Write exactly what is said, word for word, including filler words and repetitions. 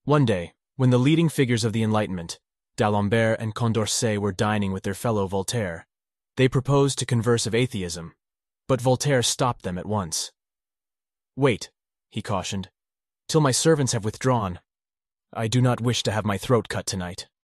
One day, when the leading figures of the Enlightenment, D'Alembert and Condorcet, were dining with their fellow Voltaire, they proposed to converse of atheism, but Voltaire stopped them at once. "Wait," he cautioned, "till my servants have withdrawn. I do not wish to have my throat cut tonight."